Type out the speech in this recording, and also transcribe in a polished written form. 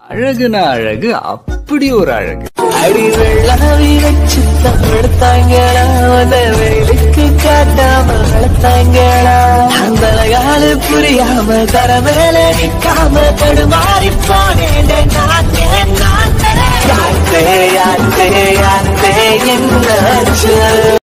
அழகுனா அழகு, அப்படி ஒரு அழகு. அடி வெள்ளாவி வச்சு தடுத்தாங்களா, வெயிலுக்கு காட்டாம வளர்த்தாங்களா, அந்த காலு புரியாம தர மேல நிக்காம தடுமாறி போனேன்.